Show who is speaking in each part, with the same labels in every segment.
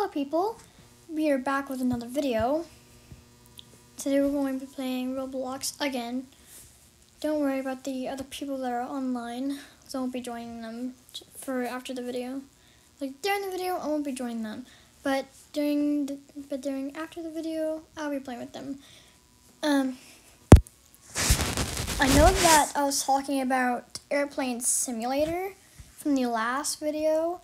Speaker 1: Hello people, we are back with another video. Today we're going to be playing Roblox again. Don't worry about the other people that are online, so I won't be joining them for after the video. Like during the video, I won't be joining them, but after the video, I'll be playing with them. I know that I was talking about Airplane Simulator from the last video.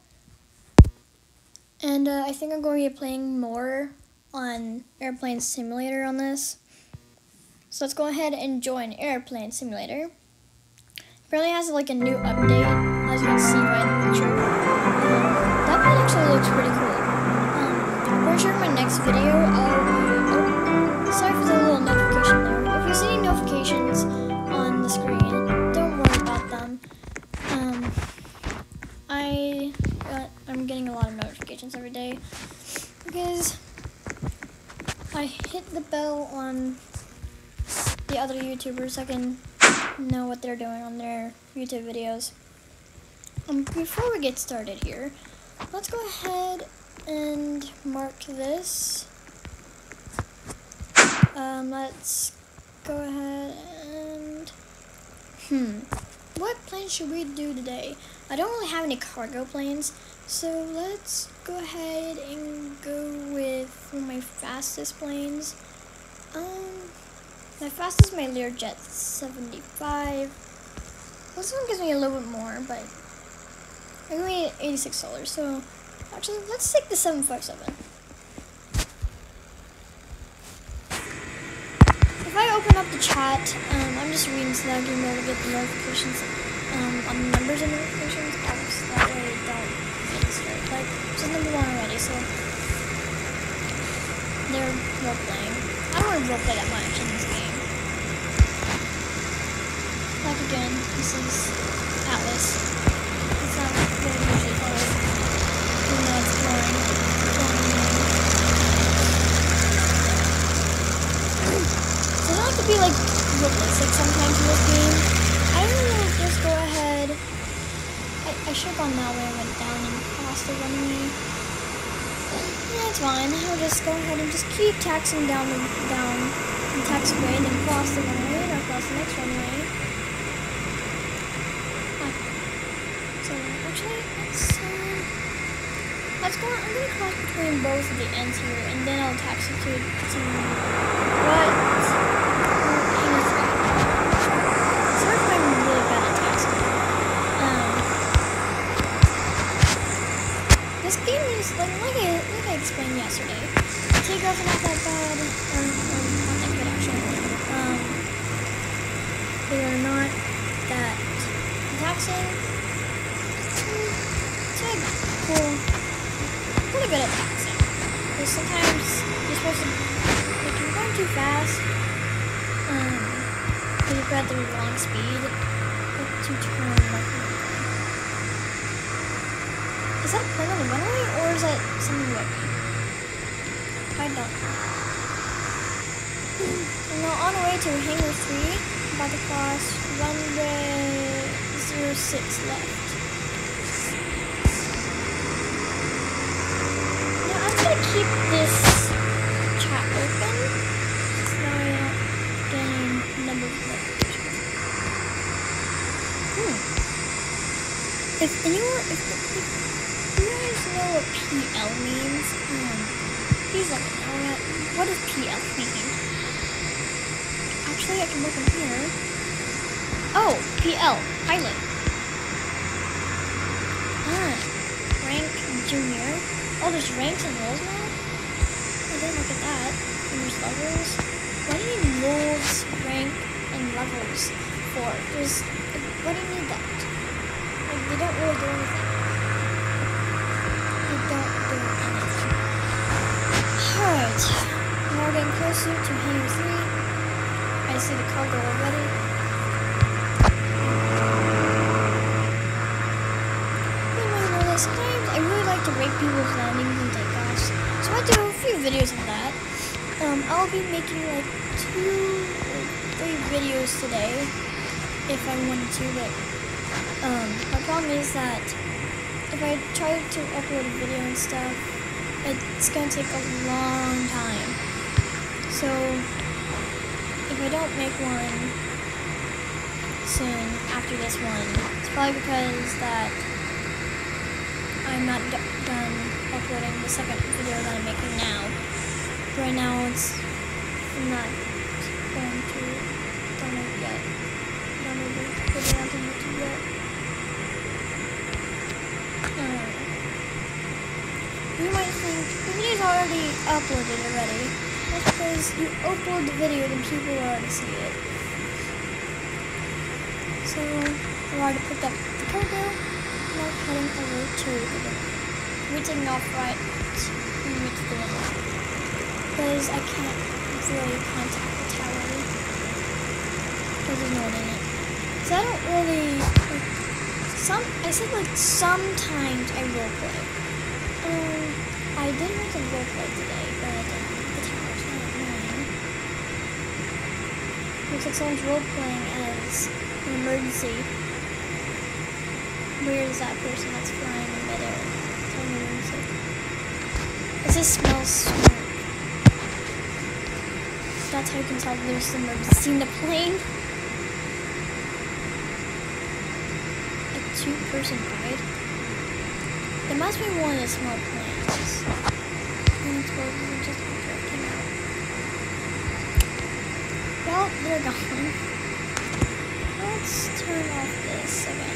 Speaker 1: And I think I'm going to be playing more on Airplane Simulator on this. So let's go ahead and join Airplane Simulator. Apparently it has like a new update, as you can see by the picture. That one actually looks pretty cool. I'm pretty sure in my next video I'll be... Oh, sorry for the little notification there. If you see any notifications on the screen, don't worry about them. I'm getting a lot of notifications every day because I hit the bell on the other YouTubers so I can know what they're doing on their YouTube videos. Before we get started here, let's go ahead and mark this. Let's go ahead and what plane should we do today? I don't really have any cargo planes, so let's go ahead and go with one of my fastest planes. My fastest is my Learjet 75. This one gives me a little bit more, but it gives me $86. So actually, let's take the 757. If I open up the chat, I'm just reading so that I can be able to get the notifications on the numbers and notifications. Obviously, that way I don't get disturbed. Like, this is number 1 already, so they're role-playing. I don't want to role-play that much in this game. Like, again, this is Atlas. It's not really usually hard, even though it's boring. So I don't like to be, like, realistic sometimes in this game. I don't know, just go ahead. I should have gone that way. I went down and crossed the runway. Yeah, it's fine. I'll just go ahead and just keep taxiing down the taxiway, and then cross the runway, and I'll cross the next runway. So actually, let's go. I'm gonna cross between both of the ends here, and then I'll taxi to some what? This game is, like I explained yesterday, the takeoffs are not that bad, or not that good actually. They are not that taxing. It's like cool, pretty good at taxing. Because sometimes you're supposed to, like, you're going too fast, because you've got the wrong speed, to turn like. Is that a plane on the runway, or is that something whippy? I don't know. And now on our way to Hangar 3, about to cross runway 06 left. Now I'm going to keep this chat open, so that I don't get any number of notifications. If you guys know what PL means, please let me know. What does PL mean? Actually, I can look in here. Oh, PL, pilot. Rank junior. Oh, there's ranks and roles now? I didn't look at that. And there's levels. What do you need roles, rank, and levels for? What do you need that? Like, they don't really do anything. Alright, now we're getting closer to Hangar 3. I see the cargo already. You might know that sometimes I really like to rate people's landings and takeoffs, so I do a few videos of that. I'll be making like 2 or 3 videos today if I wanted to, but my problem is that if I try to upload a video and stuff, it's gonna take a long time. So if I don't make one soon after this one, it's probably because that I'm not done uploading the second video that I'm making now. Right now I'm not going to done it yet. I don't know if put it onto YouTube yet. You might think the video's already uploaded already. That's because you upload the video and people already see it. So I already picked up the cargo. Now heading over to the we're taking off right into the window because I can't really contact the tower because there's no one in it. So I don't really I said like sometimes I roleplay. I did make a roleplay today, but the tower's not annoying. Looks like someone's roleplaying as an emergency. Where is that person that's flying in midair? Tell me what it's like. It just smells smoke. That's how you can tell there's an emergency in the plane. A 2-person died. There must be one of the small planes. And explosions just came out. Well, they're gone. Let's turn off this again.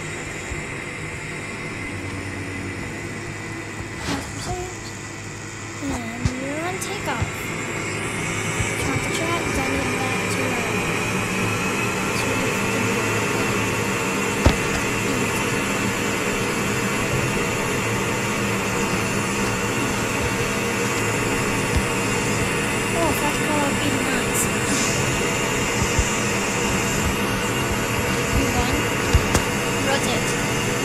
Speaker 1: And we're on takeoff. Try to chat, then get back to oh, that's called being nice. Move on. Rotate.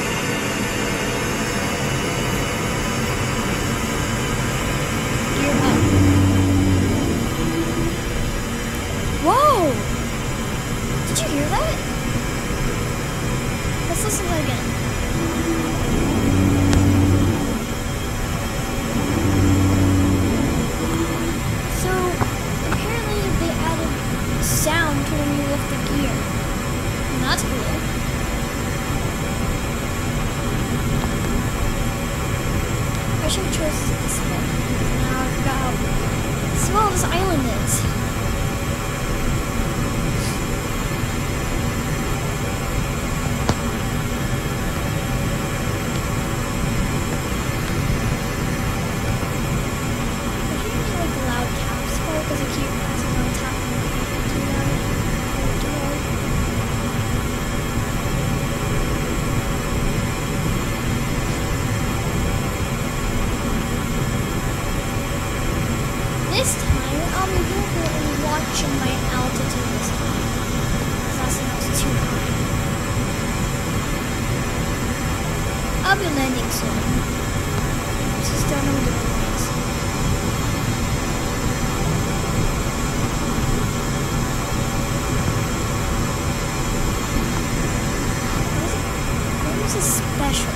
Speaker 1: Whoa! Did you hear that? Let's listen to that again. So, apparently they added sound to when you lift the gear. And that's cool. I should have chosen this one. Now I forgot how small this island is. This time, I'll be careful and watching my altitude this time. Because last time I was too high. I'll be landing soon. Just don't know the points. What is this special?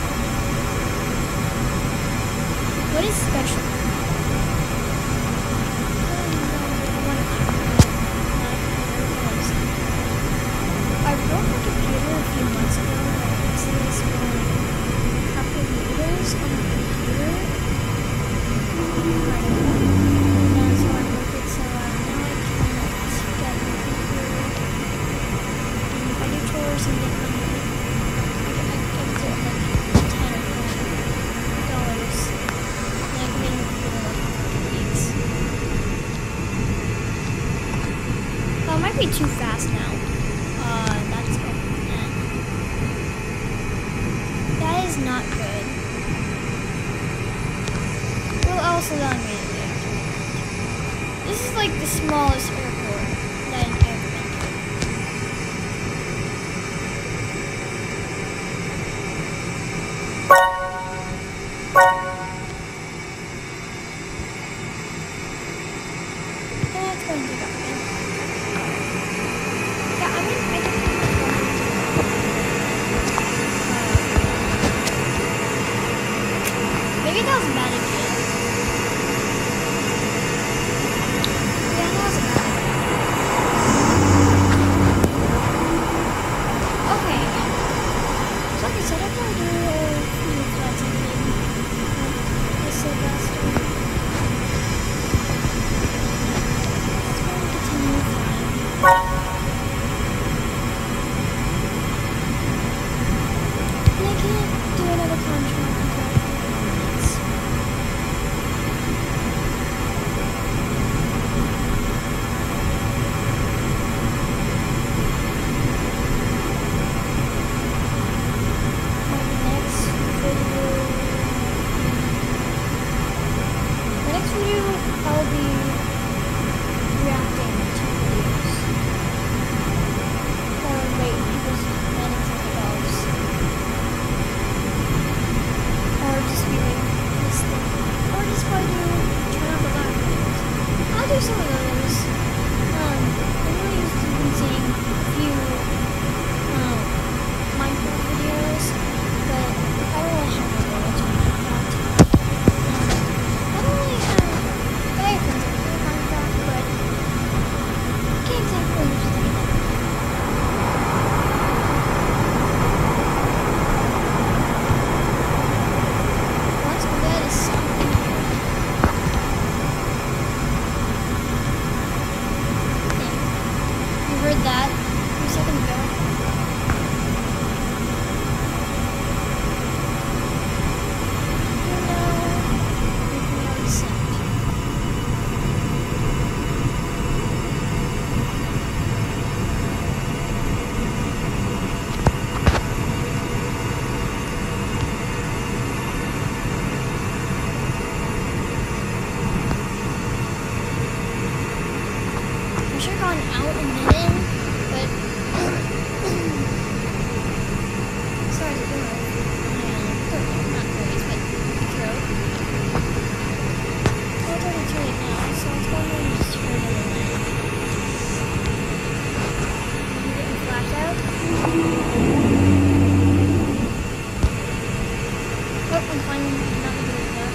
Speaker 1: What is special? I broke my computer a few months ago by accidentally spilling cup of noodles on my computer. Right. And so I broke it, so now I can't get my computer. And if I do chores and get money, I get to like $10 or $20. Like getting a computer like weeks. Oh, it might be too fast now. That's good. That is not good. Well, also that immediately after that. This is like the smallest airport that I've ever been to. Yeah, it's going to take off again. Yeah, I mean, I don't maybe that was bad again. out and then in, but sorry to go. Not voice, but throat. Well, it's already too late now, so let's go ahead and just turn it in. You getting flashed out? Oh, I'm finding not the good enough.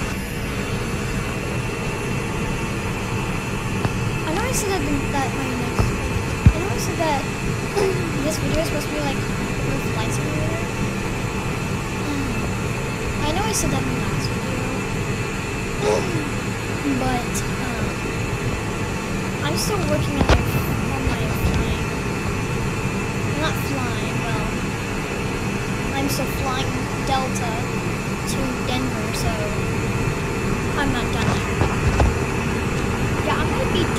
Speaker 1: I know I said that my next. I know I said that this video is supposed to be like with Flight Simulator. I know I said that in the last video, but I'm still working on my flying. I'm not flying. Well, I'm still flying Delta to Denver, so I'm not done yet. Yeah, I'm gonna be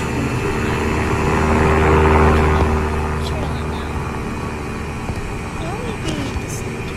Speaker 1: straight on now. I don't want to be this.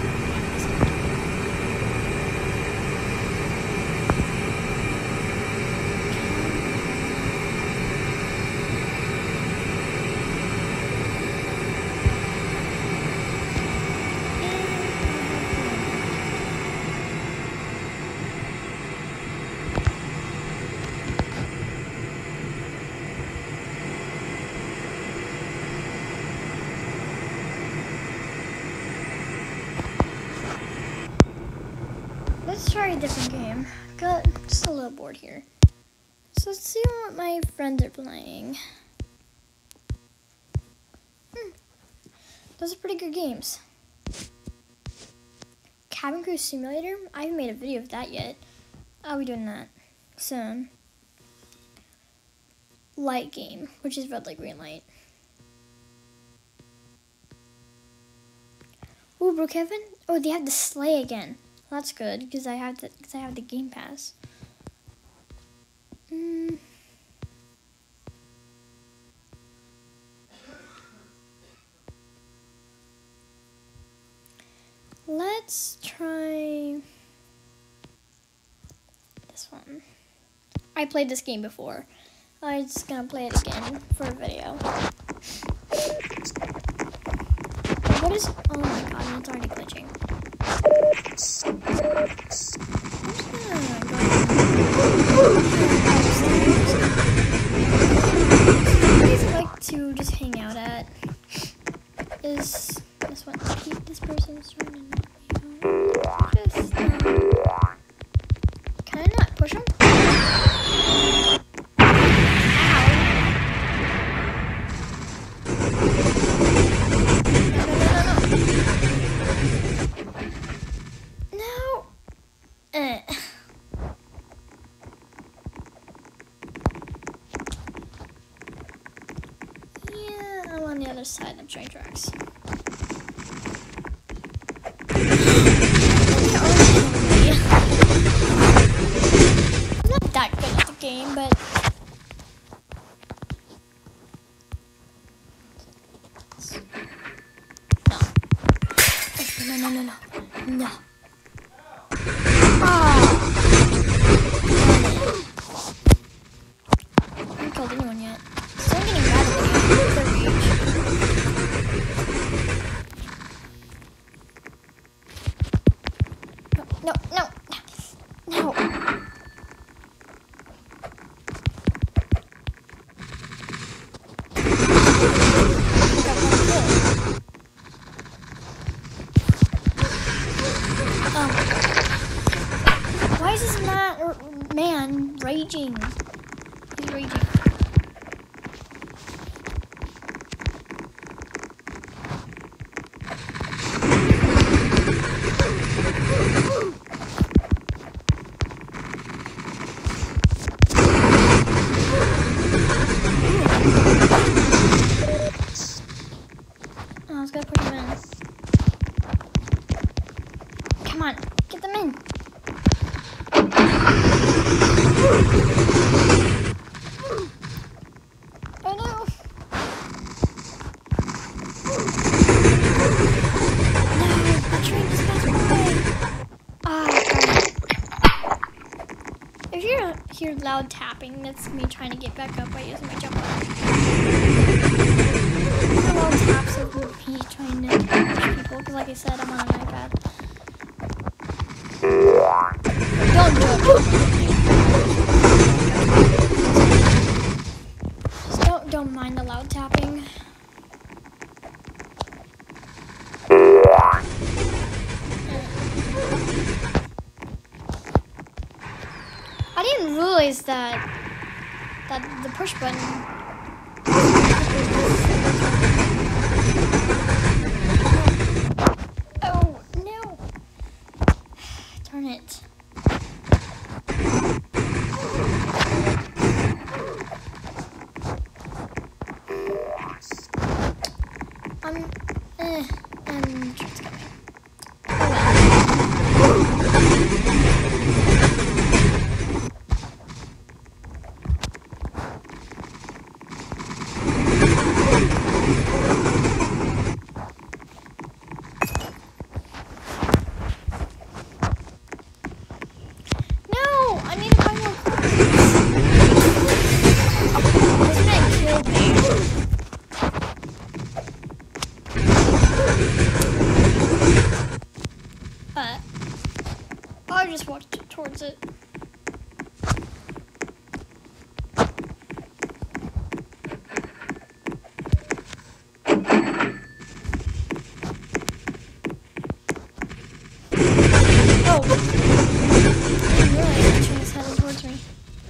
Speaker 1: Let's try a different game. Got just a little bored here. So let's see what my friends are playing. Those are pretty good games. Cabin Crew Simulator? I haven't made a video of that yet. I'll be doing that soon. Light game, which is red light, green light. Ooh, Brookhaven? Oh, they have the sleigh again. Well, that's good because I have the Game Pass. Let's try this one. I played this game before. I'm just gonna play it again for a video. What is? Oh my god, it's already glitching. I'm just gonna go I like to just hang out at is this one. Keep this person's trying to knock me out. Just can I not push him? On the other side of train tracks. I'm not that good at the game, but no. I haven't killed anyone yet. Still getting mad at the game. The reach. No. Why is this man raging? He's raging. I was gonna put him in. Come on, get them in. Oh no. No, the train just passed by. If you hear loud tapping, that's me trying to get back up by using my jump button. little taps of me trying to push people, because like I said, I'm on an iPad. Don't judge. Just don't mind the loud tapping. I didn't realize that the push button. Oh no! Darn it! I'm just coming. I just walked towards it. Oh! I didn't realize the train was headed towards me.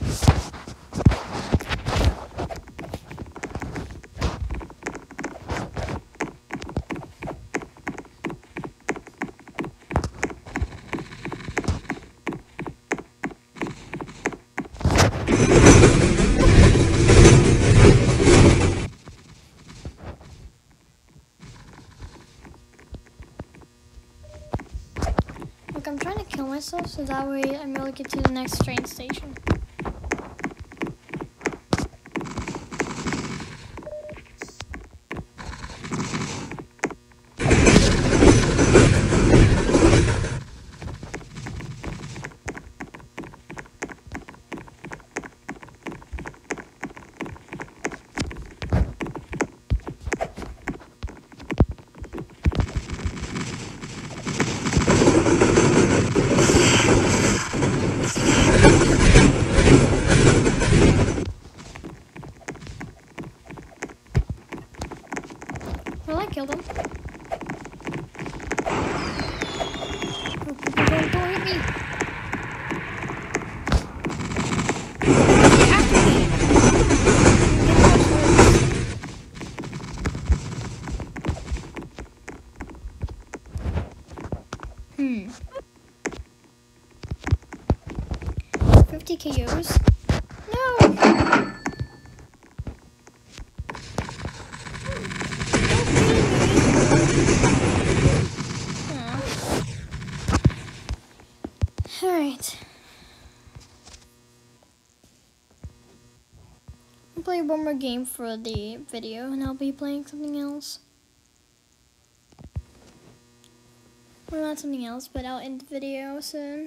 Speaker 1: Look, I'm trying to kill myself so that way I'm able to get to the next train station. Well, I killed him. Oh, don't hit me. After me. Hmm. 50 KOs. No! Alright. I'll play one more game for the video and I'll be playing something else. Well, not something else, but I'll end the video soon.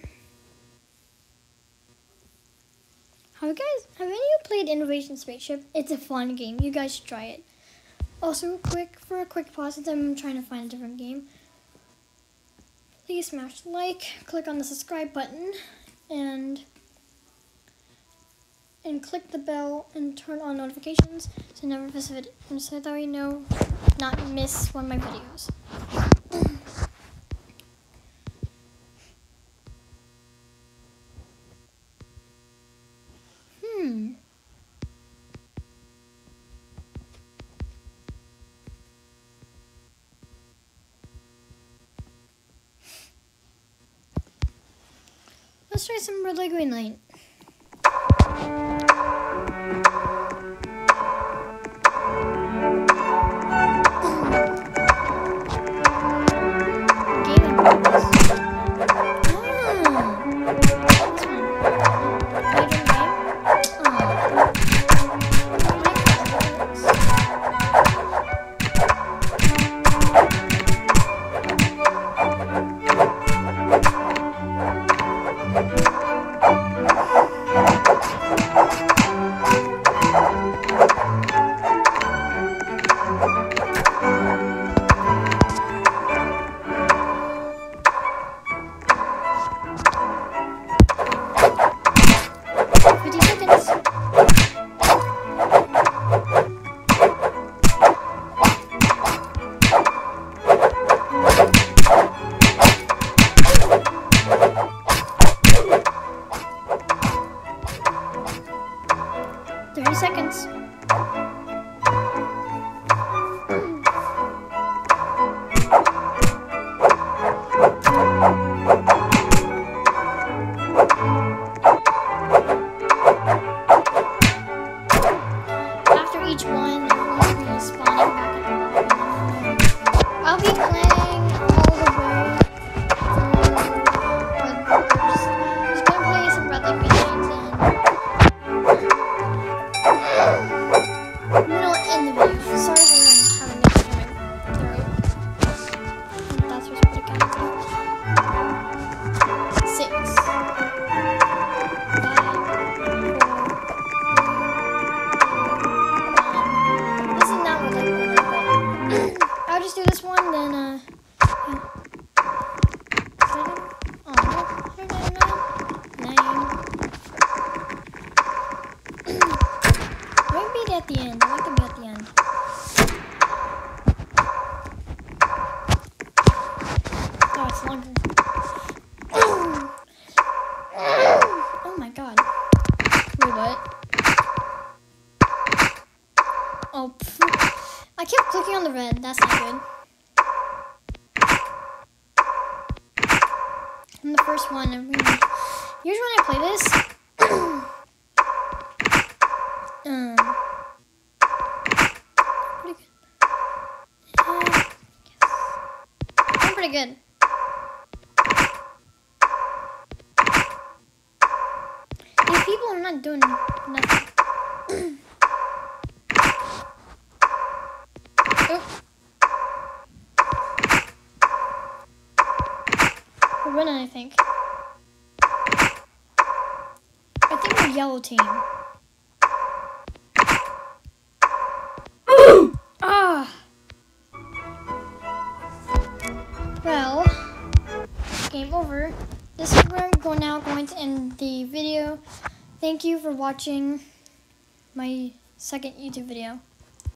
Speaker 1: Have any of you played Innovation Spaceship? It's a fun game. You guys should try it. Also, for a quick pause, since I'm trying to find a different game, please smash the like, click on the subscribe button, and click the bell and turn on notifications so never miss a video, so that way not miss one of my videos. Let's try some Red Light Green Light. 30 seconds. After each one, everyone's going to be spawning back at the bottom. I'll be playing all the way through just gonna play some red light green lights and I'm gonna end the video. Sorry for having this in my throat. That's what's pretty kind of 6, 5, 4, 3, 2, 1. This is not what I wanted, but I'll just do this one, then yeah. At the end. I like to be at the end. Oh, it's longer. Oh my god. Wait, what? Oh, I kept clicking on the red. That's not good. I'm the first one. Usually when I play this, pretty good. These people are not doing nothing. Oh. We're winning, I think. I think we're yellow team. Ah. Well, game over. This is where I'm now going to end the video. Thank you for watching my second YouTube video.